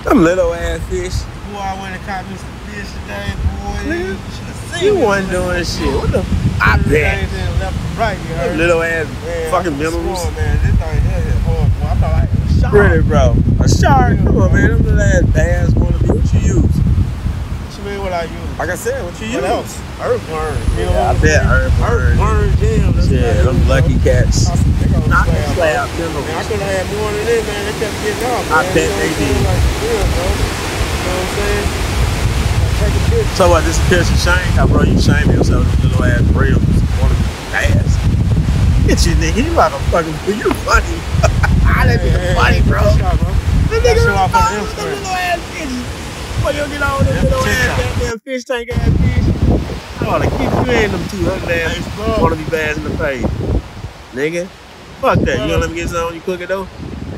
Them little ass fish. Boy, I went and caught me some fish today, boy. Nigga, You should have seen you me. wasn't doing shit. What the? I bet. Left and right, you heard? Little ass man, fucking minerals. Man, this thing here is horrible. I thought like a shark. Really, bro? A shark? Come on, man. Them little ass bass wanna be. What you use? What you mean? What I use? Like I said, what you use? What else? Earthworm. You know Yeah, what I bet earthworm. Earthworm jam. Yeah, them lucky cats. Not the slab. Man, I could have had more than this, man. They kept getting off, man. I bet they did. Like, yeah, bro. You know what I'm saying? Take a picture. So what, this is Fisher Shane? How, bro, you shame yourself with little ass reels. Wanna be fast. Get you, nigga. You like a fucking, you funny. That nigga funny, bro. That nigga show off on them Instagram. little ass fishes. Boy, you get on them little ass goddamn fish tank ass fish. I wanna keep you in them two ugly ass. Wanna be bass in the face. Nigga. Fuck that. You gonna let me get some when you cook it though?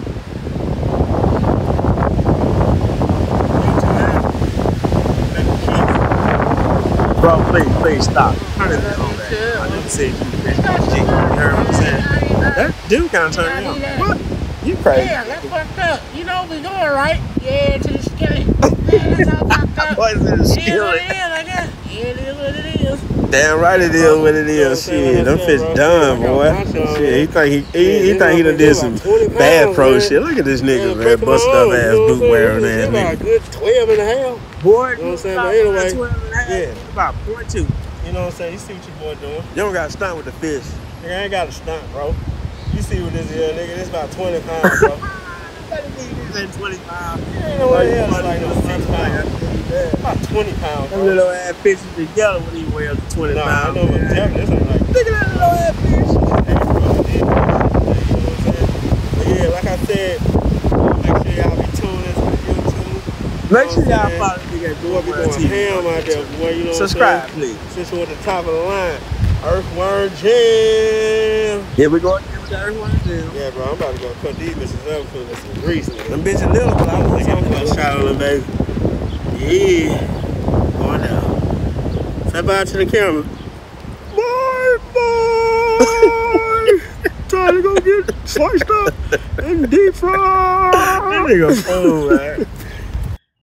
Bro, please stop. Turn it on, man. I didn't say you fish. You heard what I'm saying? That dude kind of turned me on. What? You crazy. Yeah, that's fucked up. You know we going right. Yeah, to the skillet. Yeah, that's all fucked up. What is it, a It is what skillet? it is, I guess. Yeah, it is what it is. Damn right it is what it is. Shit, them fish done, boy. Shit, he think he done did some bad pro shit. Look at this nigga, man. Bust up ass boot wearing ass nigga. Good 12 and a half. Boy, you know what I'm saying? But anyway, 12 and a half. yeah. About 0.2. You know what I'm saying? You see what your boy doing. You don't got to stunt with the fish. Nigga, I ain't got to stunt, bro. You see what this is, nigga. This about 20 pounds, bro. This ain't 25. You ain't know what it is. Like no 6 pounds. About 20 pounds, bro. Them little ass fishes together when he weighs 20 Nah, I pounds. know what this ain't like. Look at that little ass fish. You know what I'm saying? But yeah, like I said, make sure y'all be tuning into the YouTube. Make sure y'all follow me at Boy, we going ham out there, boy. You know Subscribe, what I'm saying? please. Since we're at the top of the line, Earthworm Jam. Yeah, we going with the Earthworm Jam. Yeah, bro, I'm about to go cut these bitches up with some grease. Them bitches little, but I don't think I'm gonna shot on them, baby. Yeah. Going down. Say bye to the camera. Bye, bye. Time to go get sliced up and deep fried. That nigga fool, man.